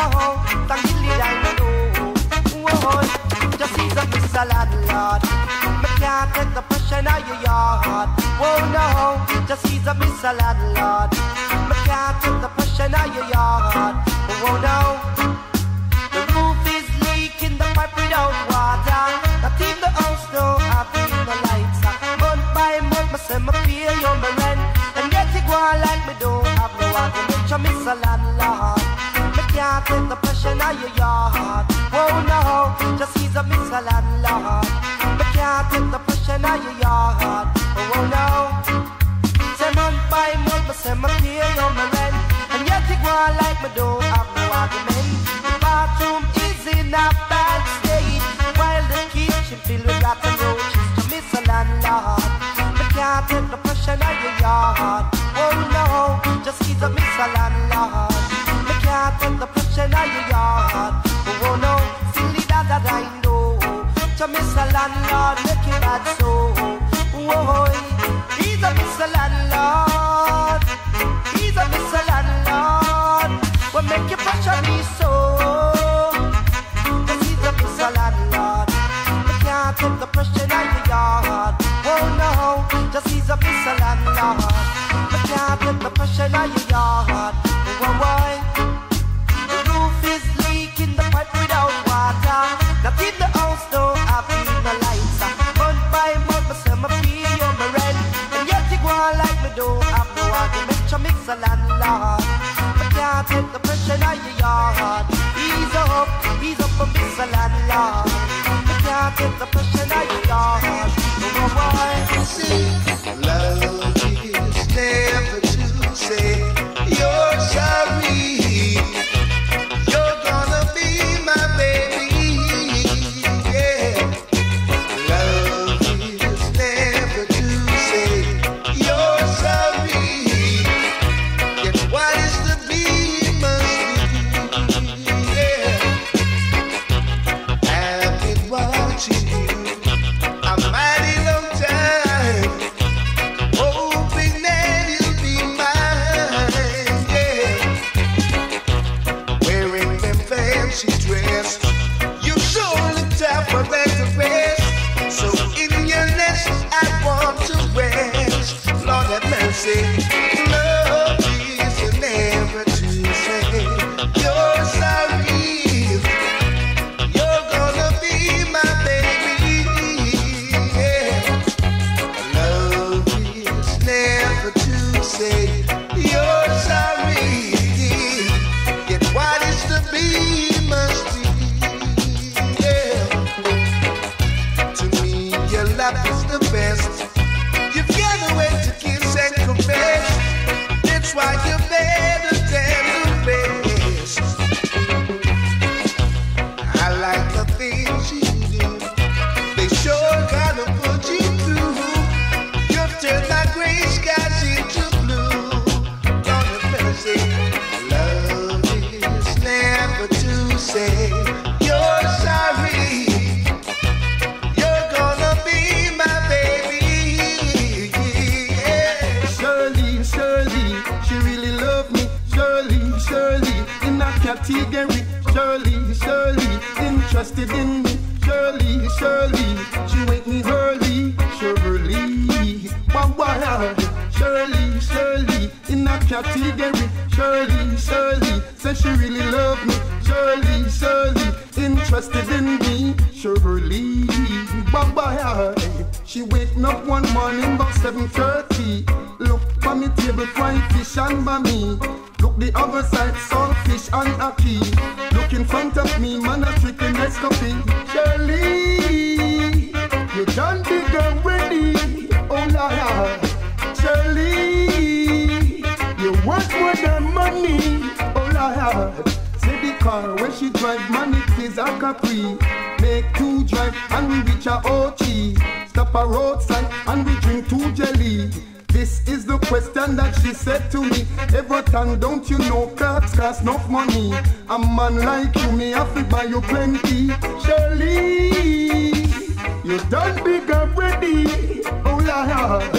no, thank you, I know. Whoa, just he's a Mr. Landlord. Me can't take the pressure out your yard. Whoa, no, just he's a Mr. Landlord. Me can't take the pressure out your yard. Whoa, no, the roof is leaking, the pipe without water. Not in the house, no, I've been the lights. Month by month, me say me pay you my rent, and yet you go on like me don't have no argument. You Mr. Landlord. Me can't take the pressure out your yard. Whoa, no, just he's a Mr. Landlord. Me can't take the pressure out your yard. Whoa, no. Say month by month, me say me pay you my rent, and yet you go on like me don't have no argument. The bathroom is in a bad state, while the kitchen filled with rats and roaches. To Mr. Landlord, me can't take the pressure out your yard. Oh no, just he's a Mr. Landlord. Me can't take the pressure out your yard. Oh no, silly that I know. To Mr. Landlord, make it bad so. Oh, he's a Mr. Landlord. He's a Mr. Landlord. What make you pressure me so? Cause he's a Mr. Landlord. Me can't take the pressure out your yard. Oh no, just he's a Mr. Landlord. Me can't take the pressure out your yard. Oh boy, the roof is leaking, the pipe without water. Not in the house, no, I've been the lights. Month by month, me say me pay you my rent, and yet you go on like me don't have no argument. You Mr. Landlord. Me can't take the pressure out your yard. He's up for Mr. Landlord. Me can't take the pressure out your yard. Oh boy, see, love is never to say you're sorry. You're gonna be my baby. Yeah. Love is never to say you're sorry. Yet what is to be must be. Yeah. I've been watching you a mighty long time, hoping that you'll be mine. Yeah. Wearing them fancy dress, you sure look tough for that to rest. So in your nest I want to rest. Lord have mercy. Love is never to say you're sorry. You're gonna be my baby. Yeah. Love is never to say you're sorry. Yet what is to be must be. Yeah. To me, your love is the best. You've got a way to kiss and confess. That's why you're better than the rest. I like the things you do. They sure gonna put you through. You've turned my gray skies into blue. Don't have mercy. Love is never to say you're sorry. You're gonna be my baby. Yeah. Shirley, Shirley, she really loved me. Shirley, Shirley, in a category. Shirley, Shirley, interested in me. Shirley, Shirley, she wake me early. Shirley, wow, Shirley, Shirley, in a category. Shirley, Shirley, say she really loved me. Shirley, Shirley, interested in me. Shirley, wow, she wake me up one morning about 7:30. Look for me table, fried fish and bami. Look the other side, saltfish and ackee. Look in front of me, man, a tricky Nescafe. Shirley, you done big and ready. Oh Lord, Shirley, you want more than money. Oh Lord, say the car when she drive, man, it is a Capri. Make two drive and we reach a OT. Stop a roadside and we drink two jelly. This is the question that she said to me. Everton, don't you know clocks cost enough money? A man like you, me have to buy you plenty. Shirley, you done big and ready. Oh Lord,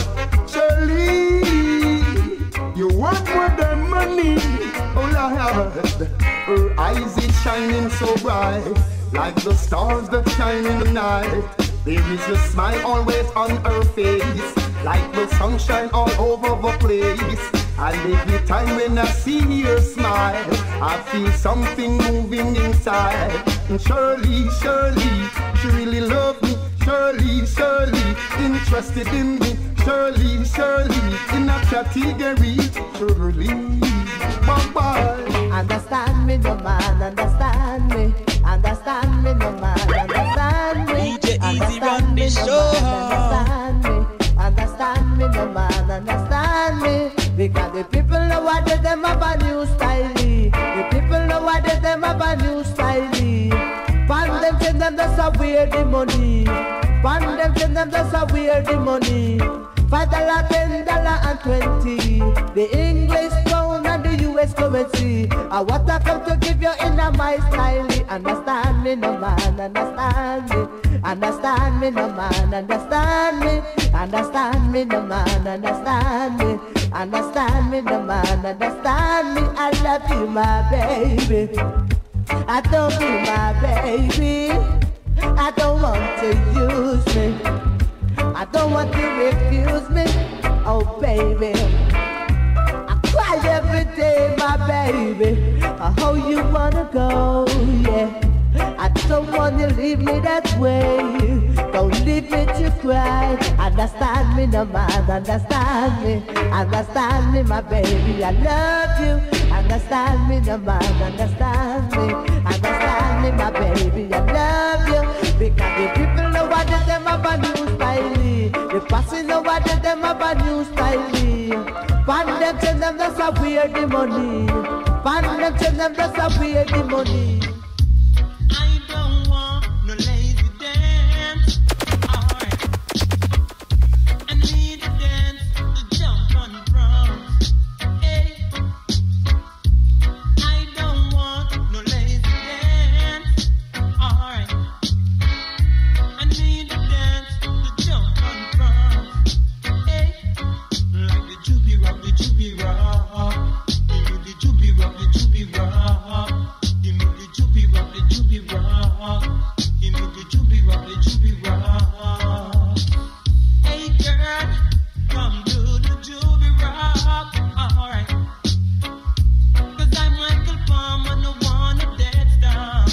Shirley, you want more than money. Oh Lord, Her eyes is shining so bright, like the stars that shine in the night. There is a smile always on her face, like the sunshine all over the place. And every time when I see her smile, I feel something moving inside. And Shirley, Shirley, she really loved me. Shirley, Shirley, interested in me. Shirley, Shirley, in a category. Shirley, bye-bye. Understand me, no man, understand me. Understand me, no man, understand me. DJ Easy run the show. Understand me, understand me, no man, understand me. Because the people nowadays, them have a new style. The people nowadays, them have a new style. Pan them, send them, that's a weird money. Pan them, send them, that's a weird money. $5, $10, and 20. The English pound and the US currency. What I come to give you in my style. Understand me, no man, understand me. Understand me, no man, understand me. Understand me, no man, understand me. Understand me, no man, understand me. I love you, my baby. I don't be my baby. I don't want to use me. I don't want to refuse me. Oh baby, I cry every day, my baby. How you wanna go, yeah. I don't wanna leave me that way. Don't leave me to cry. Understand me, no man, understand me. Understand me, my baby, I love you. Understand me, no man, understand me. Understand me, my baby, I love you. Because the people know what them have a new style. The passing know what them have a new style. Pan them, tell them that's a weird money. Pan them, tell them that's a weird money. I don't want no lazy dance. Alright. I need a dance to jump on the drums. Hey. I don't want no lazy dance. Alright. I need a dance to jump on the drums. Hey. Like the jubi rock, the jubi rock. Give me the jubi rock, the jubi rock. Give me the jubi rock, the jubi rock. Give me the jubi rock, the jubi rock. Hey girl, come do the jubi rock. Alright. 'Cause I'm Michael Palmer, no one of that stuff.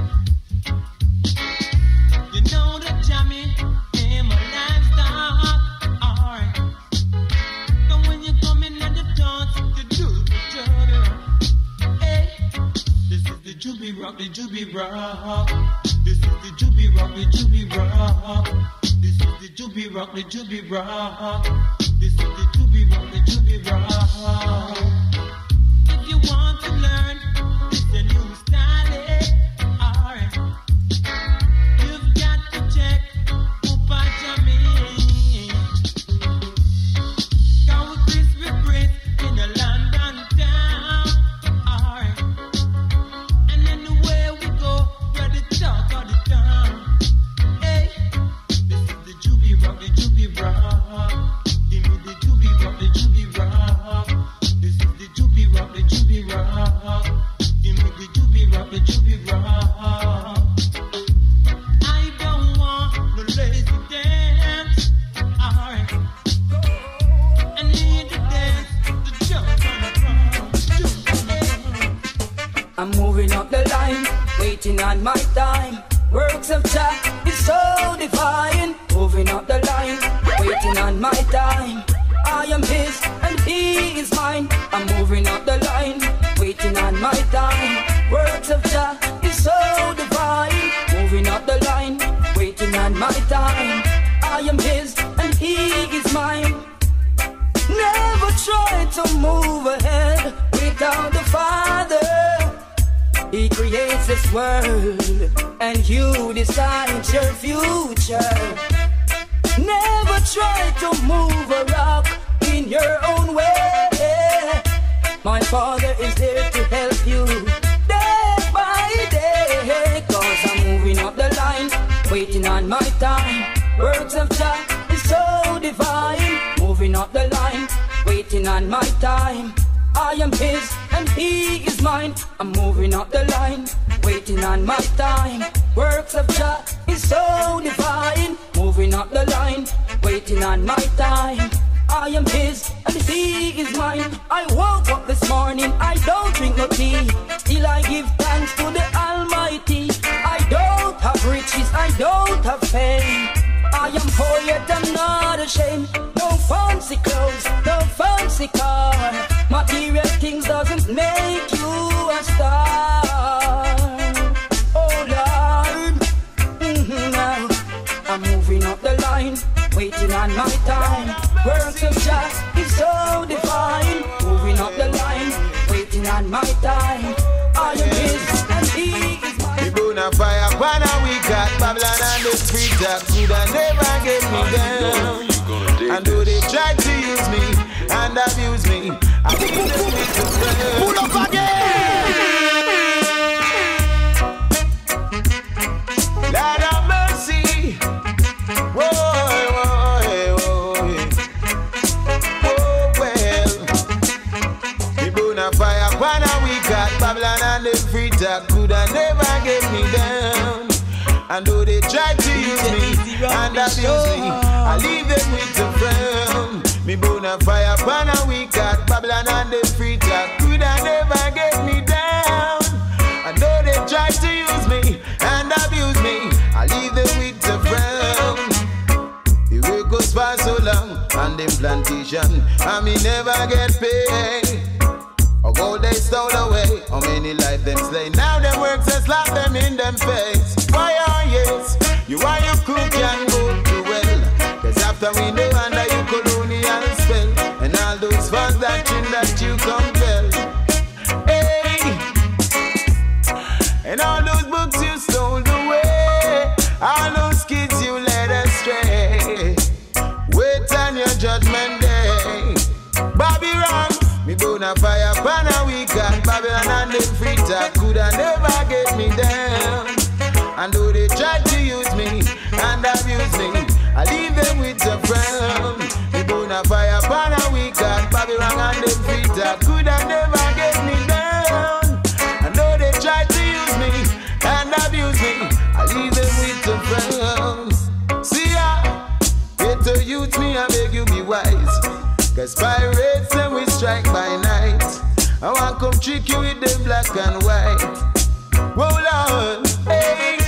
You know that jamming in my lifestyle. Alright. So when you come in at the dance, you do the jubi rock. Hey. This is the jubi rock, the jubi rock. This is the jubi rock, the jubi rock. This is the jubi rock, the jubi rock. This is the jubi rock, the jubi rock. If you want to learn, it's a new style. Alright. You've got to check Upa Jamie. Come with Chris in a London town. Alright. And anywhere we go, we're the talk of the town. Hey, this is the jubi rock, the jubi rock. Give me the jubi rock, the jubi rock. This is the jubi rock, the jubi rock. Give me the jubi rock, the jubi rock. I don't want no lazy dance. Alright. I need to dance to jump on the drum. I'm moving up the line, waiting on my time. Works of Jah is so divine. Moving up the line, waiting on my time. I am His and He is mine. I'm moving up the line, waiting on my time. Works of Jah is so divine. Moving up the line, waiting on my time. I am His and He is mine. Never try to move ahead without the Father. He creates this world and you decide your future. Never try to move a rock in your own way. My Father is there to help you day by day. 'Cause I'm moving up the line, waiting on my time. Words of Jah is so divine. Moving up the line, waiting on my time. I am His and he is mine. I'm moving up the line, waiting on my time. Works of Jah is so divine. Moving up the line, waiting on my time. I am his and he is mine. I woke up this morning, I don't drink no tea. Still I give thanks to the Almighty. I don't have riches, I don't have fame. I am poor yet I'm not ashamed. No fancy clothes, no fancy car. Material things doesn't make you a star. Oh Lord, now I'm moving up the line, waiting on my time. Works of Jah is so divine. Moving up the line, waiting on my time. I am his and he is mine. We burn a fire, burn a we got Babylon and the street that could have never get me down. And though they try to use me and abuse me, I feel them with the friend. Pull up again! Lord of mercy. Whoa, whoa, whoa, whoa, well. We burn a fire, burn a we got Babylon and the free talk could have never get me down. And though they try to use me and abuse me, I leave them with the frown. Me burn a fire, burn a we got Babylon and the free talk could have never get me down. And though they try to use me and abuse me, I leave them with the frown. The work goes for so long on them plantation, and me never get paid. Or gold they stole away, how many life them slay. Now them works and slap them in them face. Why oh yes, you are your cook and go to well. Cause after we know under you colonial spell, and all those false doctrine that you compel. Hey, and all those books you stole away, all those kids you led astray. Wait on your judgment day. Babylon, me burn a fire, burn a we got Babylon and them free talk coulda never get me down. And though they try to use me and abuse me, I leave them with a frown. Me burn a fire, burn a we got Babylon and them free talk coulda never get me down. And though they try to use me and abuse me, I leave them with a frown. See ya, get to youth me, I beg you be wise. Cause pirates them we strike by night. I want come trick you with them black and white. Whoa Lord, hey.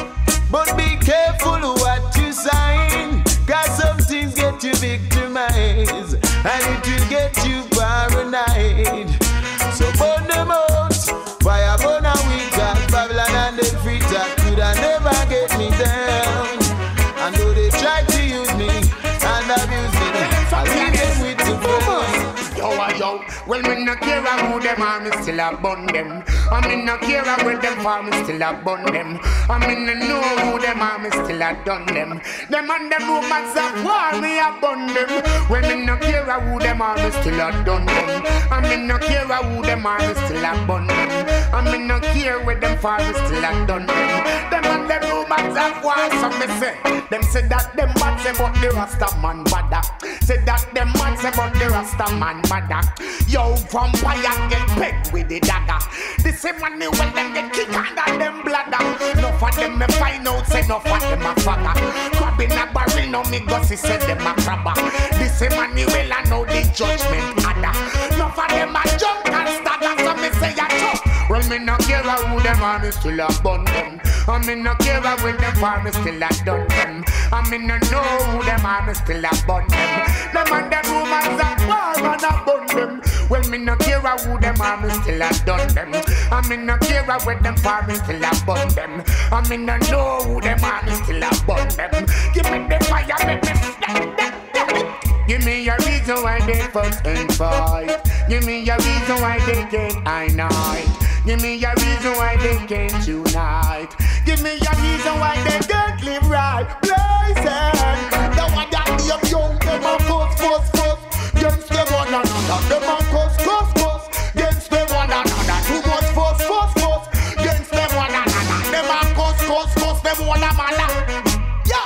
But be careful what you sign. Cause some things get you victimized, and it will get you paranoid. So burn them out. Fire burn a we got Babylon and them free talk coulda never get me down. And though they try to use me and abuse me, I leave them with the bones. Yo, well, me no care who them are, me still a bun them. I me no care where them for, me still a bun them. I me no know who them are, me still a done them. Them and them rumors of war, me a bun them. Well, me no care who them are, me still a done them. I me no care who them are, me still a bun them. I me no care where them for, me still a done them. Them and them rumors of war, so me say. Them say that them bad say but the Rasta man bad. Say that them man say but the Rasta man bad. Yo, vampire get pegged with the dagger. The same money when them get kicked under them bladder. Enough of them me find out, say enough of them a fagger. Crab in a barrel, no me gossy, say them a crabber. The same money well I know the judgment adder. Enough of them a junk and stagger, so me say a chop. Well, me no care who them are, me still a bun them. And me no care with them for, me still a done them. And me no know who them are, me still a bun them. Them and them rumors a war, man a bun them. Well, me no care who them are, me still a done them. And me no care with them for, me still a bun them. And me no know who them are, me still a bun them. Give me the fire, make me snap them. Give me a reason why they fuss and fight. Give me a reason why they can't unite. Give me a reason why they can't unite. Give me a reason why they can't live right. Blazing. The one that them young, them a fuss. Against them one another. Them a cuss. Against them one another. Too much fuss. Against them one another. Them a cuss. Them one another. Yo!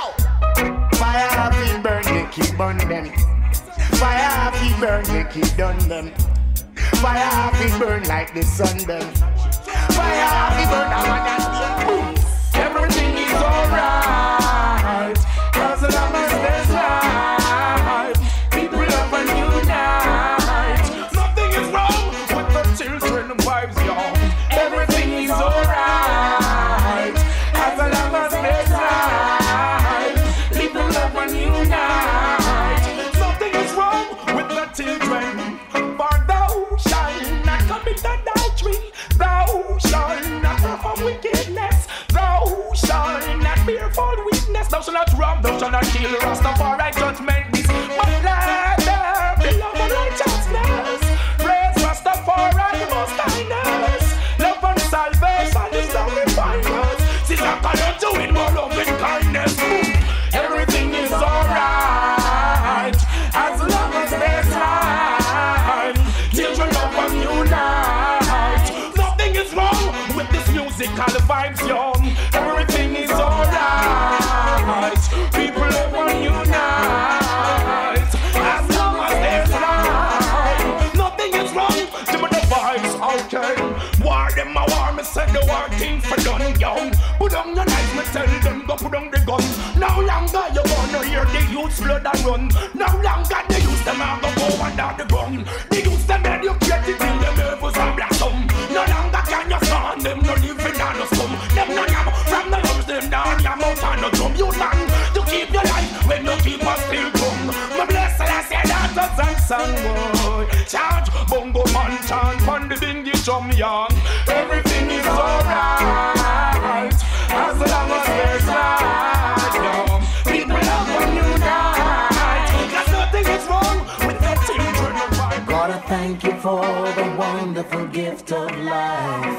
Fire happy burn, they keep burn them. Fire happy burn, they keep done them. Fire we burn like the sun then. Fire we burn the one and everything is alright as long as there's life. People love and unite. Nothing is wrong with the children vibes, y'all. Everything is alright as long as there's life. People love and unite. Nothing is wrong with the children. For thou shalt not commit adultery. Thou shalt not perform wickedness. Thou shalt not bear false witness. Thou shalt not rob. Thou shalt not kill. Rastafari judgment this. But rather the love of righteousness. Praise Rastafari most highness. Love and salvation is the refiners. Since I cannot do it more love and kindness. Everything is alright as long as there's time. Children love and unite. Nothing is wrong with this musical vibes, young. Everything is alright. People love and unite as long as there's time. Nothing is wrong. Give me the vibes, okay. War them a war, me said the war thing for done, young. Put on your knife, me tell them go put on the gun. No longer you gonna hear the youth's blood and run. No longer the youth them a go under the ground. The youth them educated till them nervous and blossom. No longer can you stand them, no living on the scum. Them no yam from the lungs, them down yam out on the drum. You learn to keep your life when you keep us still come. My blessed I say that and song boy. Chant bongo man chant on the bingy drum young. Everything is alright as long as there's light, young. People love and unite. Cause nothing is wrong with the children of life. God, I thank you for the wonderful gift of life.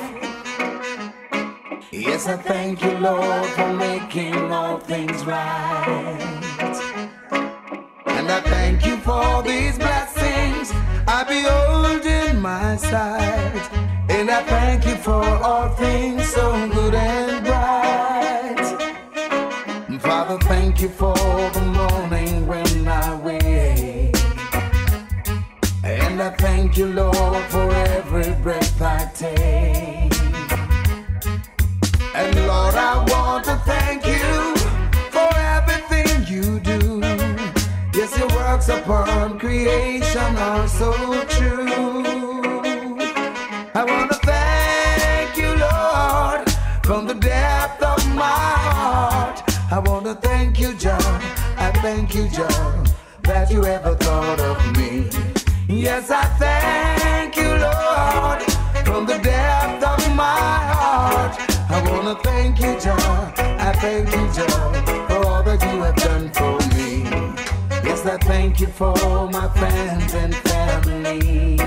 Yes, I thank you, Lord, for making all things right. And I thank you for these blessings I behold in my sight. And I thank you for all things so good and bright. Father, thank you for the morning when I wake. And I thank you, Lord, for every breath I take. And Lord, I want to thank you for everything you do. Yes, your works upon creation are so true. I want to thank you, Lord, from the depth of my heart. I want to thank you, John. I thank you, John, that you ever thought of me. Yes, I thank you, Lord, from the depth of my heart. I want to thank you, John. I thank you, John, for all that you have done for me. Yes, I thank you for my friends and family.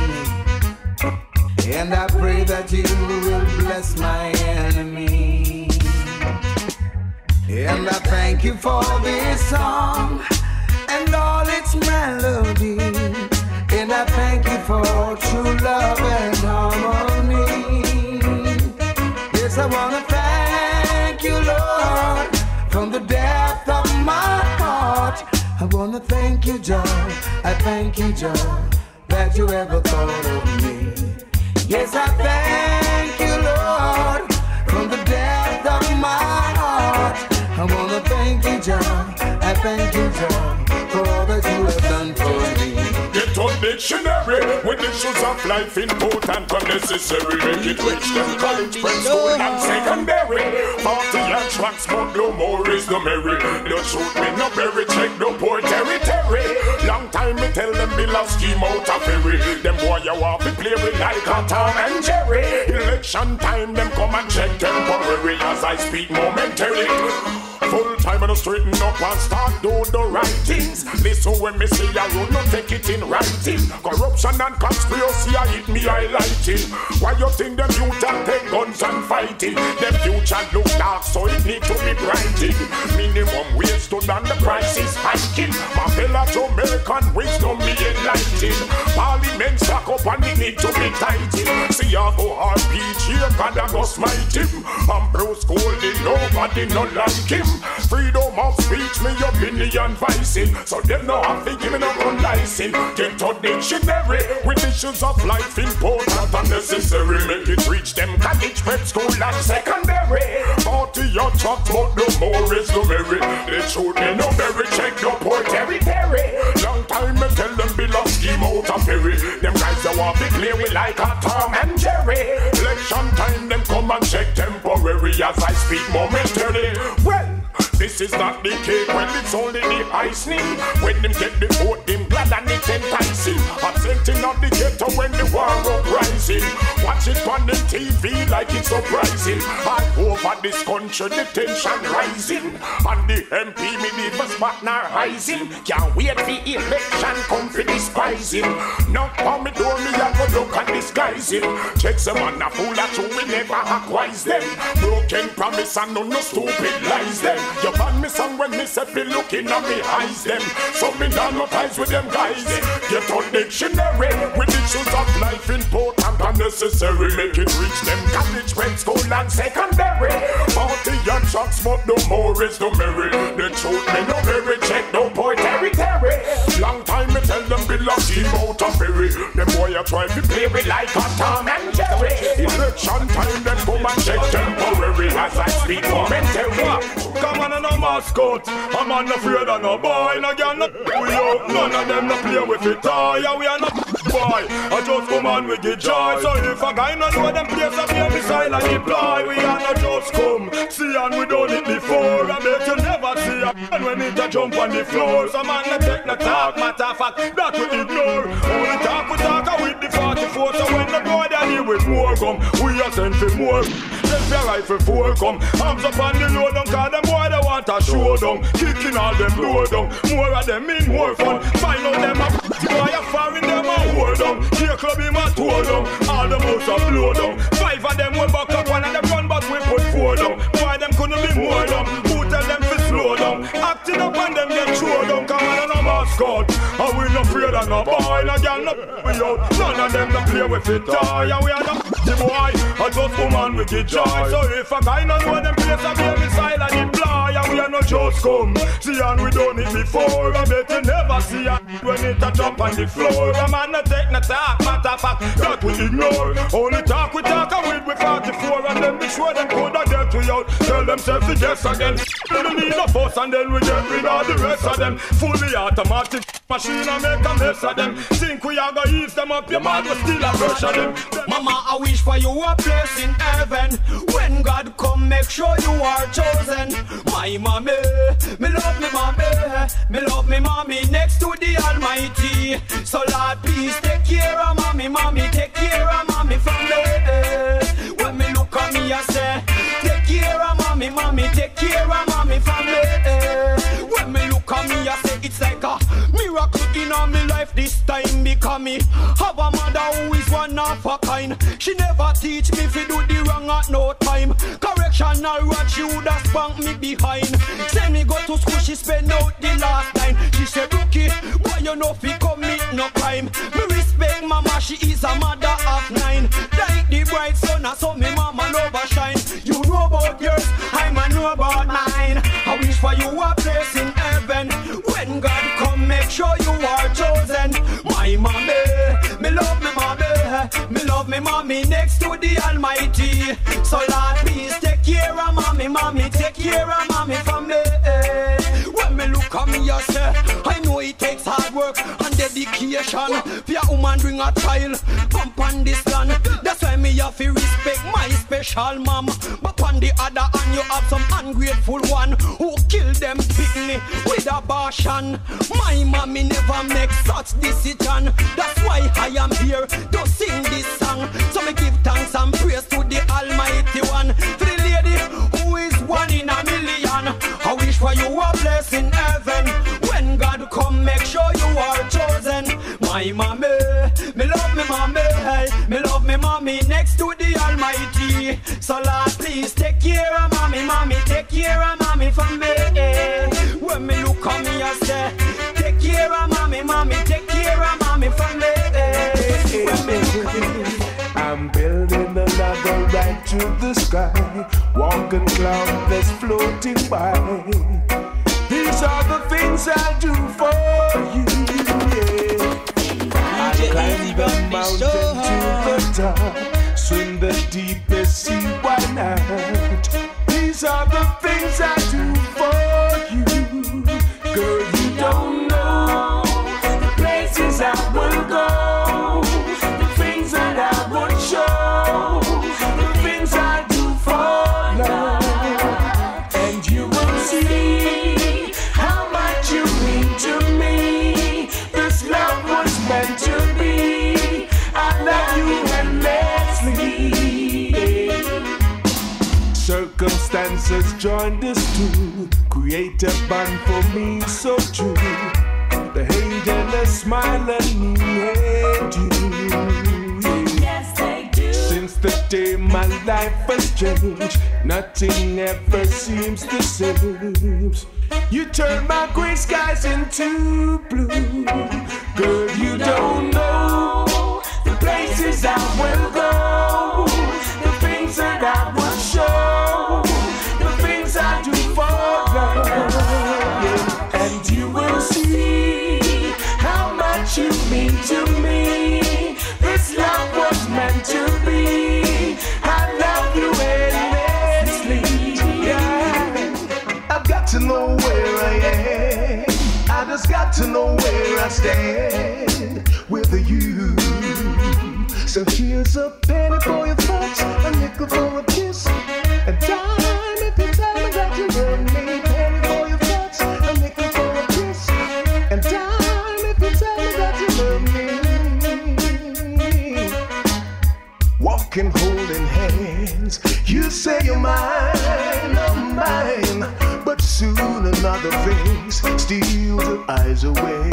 And I pray that you will bless my enemy. And I thank you for this song and all its melody. And I thank you for true love and harmony. Yes, I want to thank you, Lord, from the depth of my heart. I want to thank you, John. I thank you, John, that you ever thought of me. Yes, I thank you, Lord, from the depth of my heart. I want to thank you, John. I thank you, John, for all that you have done for me. Get on dictionary with issues of life important and necessary. Make it reach them college, prep school and secondary. 40 and tracks, but no more is no merry. No shoot me, no berry, check no poor territory. Long time me tell them be lost scheme out of ferry. Them boy you want to play with like a Tom and Jerry. Election time them come and check temporary as I speak momentarily. Full time and straighten up and start do the right things. Listen when me say I will not take it in writing. Corruption and conspiracy I hit me highlighting. Why you think them youth and take guns and fighting? Them future look dark so it need to be brighting. Minimum wage stood and the price is hiking. Mandela Jamaican wisdom me enlighten. Parliament stack up and it need to be tightened. See I go RPG God I go smite him. Ambrose Goldie nobody no like him. freedom of speech, me opinion voicing. So them no have to give me no gun license. Get a dictionary with issues of life important and necessary. Make it reach them college, prep school and secondary. 40 your truck, but no more is no merry. They shoot me no berry, check no poor territory. Long time me tell them be lost scheme out of ferry. Them guys that want to play with like a Tom and Jerry. Election time them come and check temporary as I speak momentarily. Well, this is not the cake, well it's only the icing. When them get the vote, them glad and it's enticing. Absenting of the ghetto when the war uprising. Watch it on the TV like it's surprising. All over this country the tension rising. And the MP me never spot nor rising. Can't wait the election come for despising. Knock on me door, me a go look and disguise him. Check some man a fool that you will never acquise them. Broken promise and no stupid lies them. You ban me song when me say be looking at me eyes them. So me not no ties with them guys. Get on dictionary with issues of life important and necessary. Make it reach them college, prep school and secondary. 40 and shots but no more is no merry. The truth me no very check no boy territory. Long time me tell them be lucky out of ferry. Them boy a try to play with like a Tom and Jerry. Election time them come and check temporary as I speak momentary. Come on, no mascot. I'm not afraid of no boy. No girl, no we out. None of them no play with it. Yeah, we are not boy. I just come on with the joy. So if a guy no know them place, I be beside and deploy. We are not just come. See and we done it before. I bet you never see a man when it a jump on the floor. Some man no take no talk, matter of fact, that we ignore. Only talk we talk with the 44. So when the boy they deal with more come, we are sent for more. Then the rifle for come. Arms up on the load down, cause them boy they want a showdown. Kicking all them low down. More of them mean more fun. Find out them a boy a foreign them a hold down. Here club him a tour down. All them house a blow down. 5 of them will back up, one of them run but we put 4 down. Boy them couldn't be more down. Who tell them to slow down? Acting up and them get throw down. Come on no mascot. And we no afraid of no boy. No girl no we out. None of them no play with it. Yeah we are no the boy. I just come on with the joy. So if a guy no know them place a be beside and deploy. Yeah we are no just come. See and we done it before. I bet you never see a when it a jump on the floor. A man no take no talk, matter of fact that we ignore. Only talk we talk and with 44 and then be sure them coulda get we out. Tell themselves to guess again. We don't need no fuss and then we get rid of the rest of them. Fully automatic machine and make a mess of them. Think we are gonna ease them up, your man will still a brush of them. Mama, I wish for you a place in heaven. When God come, make sure you are chosen. My mommy, me love me mommy, me love me mommy next to the Almighty. So Lord, please take care of mommy, mommy, take care of mommy from me. When me look at me, I say, take care of mommy, mommy, take care of mommy from me. When me look at me, I say, it's like a miracle in all my life this time because me have a mother who is one of a kind. She never teach me if do the wrong at no time. Correction or what she would have spanked me behind. Send me go to school, she spend out the last time. She said, rookie, boy you know fi commit no crime. Me respect mama, she is a mother of 9. Like the bright sun, so me mama never shine. You know about yours, I know about mine. I wish for you a place in heaven. When God come, make sure you are chosen. My mommy, me love me mommy, me love me mommy next to the Almighty. So Lord, please take care of mommy, mommy, take care of mommy for me. When me look at me, I say, I know it takes hard work and dedication. For a woman bring a child, pump on this land. That's why me have to respect my special mom. But on the other hand, you have some ungrateful one who kill them quickly with a passion. My mommy never make such decision. That's why I am here to sing this song. So me give thanks and praise to the Almighty One. For the lady who is one in a million. I wish for you a blessing in heaven. When God come, make sure you are chosen. My mommy, me love me mommy, me love me mommy next to the Almighty. So Lord, please take care of mommy, mommy, take care of mommy for me. When me look at me, I say, take care of mommy, mommy, take care of mommy for me. I'm building a ladder right to the sky, walking cloud just floating by. These are the things I do for you, yeah. I climb the mountain to the top, swim the deepest sea, why not? These are the things I do for you. Girl, you don't know the places I will go, the things that I would show, the things I do for love. And you will see how much you mean to me. This love was meant to be. I love you endlessly. Circumstances joined us to create a bond for me so true. The hate and the smile and me and you. Yes, they do. Since the day my life has changed, nothing ever seems the same. You turn my gray skies into blue. Girl, you don't know the places I will go, the things that I will show, the things I do for love, yeah. And you will see how much you mean to me. This love was meant to be. I love you endlessly, yeah. I've got to know where I am. I just got to know where I stand with you. So here's a penny for your thoughts, a nickel for a kiss, a dime if you tell me that you love me. Penny for your thoughts, a nickel for a kiss, a dime if you tell me that you love me. Walking, holding hands, you say you're mine, I'm mine, but soon another face steals your eyes away.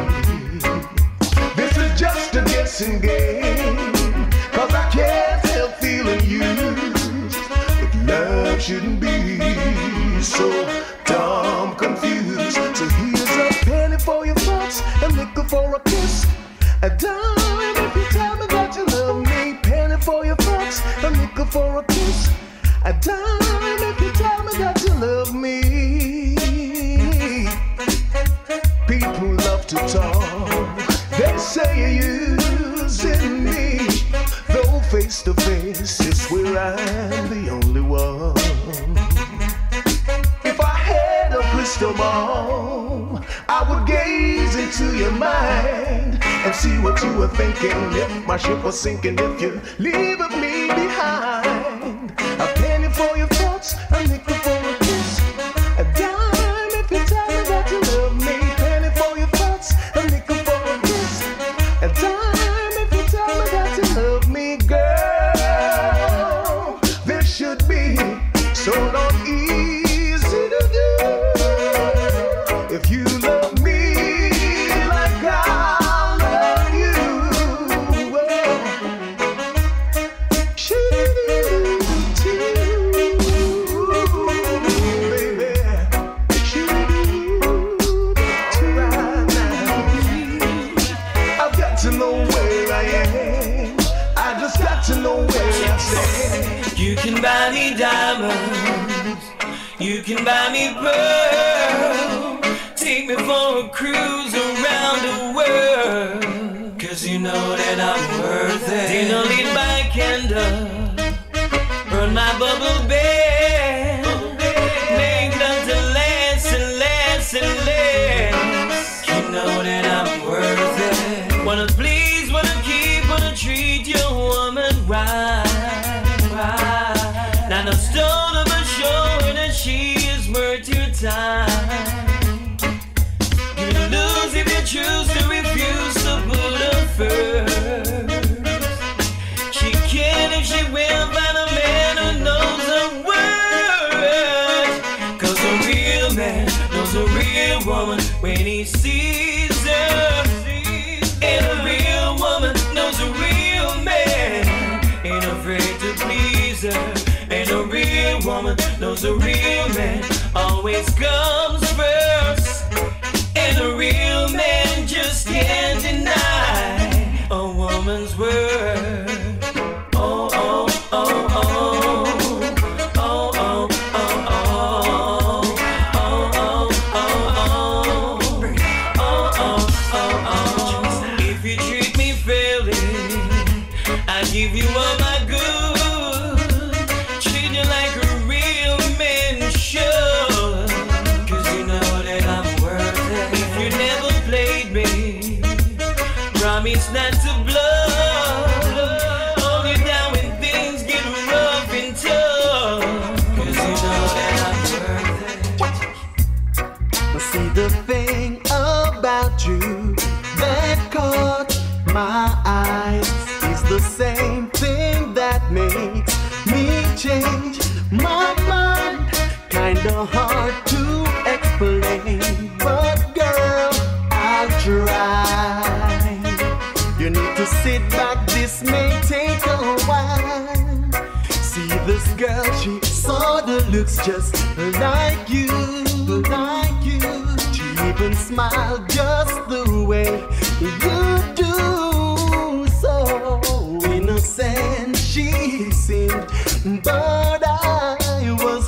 This is just a guessing game, 'cause I can't help feeling used. If love shouldn't be so dumb confused. So here's a penny for your thoughts, a nickel for a kiss, a dime if you tell me that you love me. Penny for your thoughts, a nickel for a kiss, a dime if you tell me that you love me. People love to talk, they say you're using me, though face to face is where I'm the only one. If I had a crystal ball, I would gaze into your mind and see what you were thinking. If my ship was sinking, if you're leaving me behind. A penny for your thoughts, a nickel for a kiss, a dime if you tell me that you love me. Penny for your thoughts, a nickel for a kiss, a dime if you tell me that you love me, girl. This should be so not easy to do. If you love me like I love you, well, should you too, baby? Should you too right now? I've got to know where I am. I just got to know where I stand. You can buy me diamonds, you can buy me pearls, take me for a cruise around the world, 'cause you know that I'm worth it. Dinner lit by candle, burn my bubble bed, make love to last and last and last. You know that I'm worth it. Wanna please, wanna keep, wanna treat your woman right. Now the stone of a showing that she is worth your time. You lose if you choose to refuse to put her first. She can if she will find a man who knows her worth. 'Cause a real man knows a real woman when he sees her. And a real woman knows a real man ain't afraid to please her. And a real woman knows a real man always comes first. And a real man just can't deny a woman's worth. Oh, oh, oh, oh. Oh, oh, oh, oh. give you all my good, treat you like a real man should. 'Cause you know that I'm worth it. If you never played me, promise not to blow. Hold you down when things get rough and tough. 'Cause you know that I'm worth it. See, the thing about you that caught my eyes is the same thing that makes me change my mind. Kinda hard to explain, but girl, I'll try. You need to sit back, this may take a while. See this girl, she sorta looks just like you, like you. She even smiled just the way you do. So innocent she seemed, but I was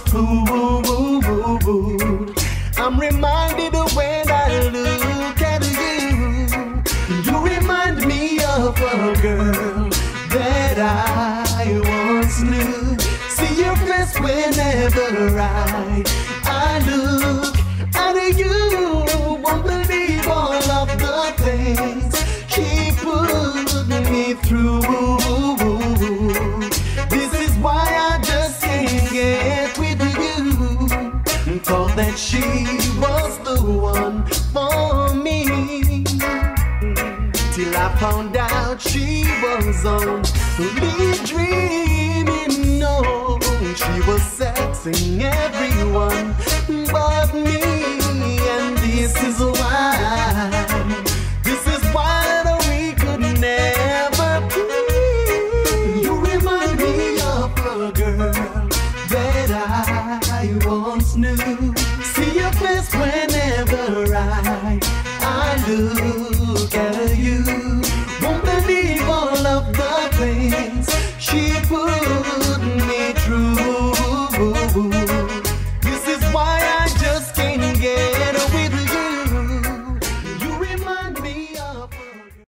fooled. I'm reminded of when I look at you. You remind me of a girl that I once knew. See your face whenever I look at you. Won't believe all of the things she put me through. This is why I just can't get with you. Thought that she was the one for me, till I found out she was only dreaming. No, she was sexing everyone but me, and this is why that we could never be. You remind me of a girl that I once knew. See your face whenever I look at you.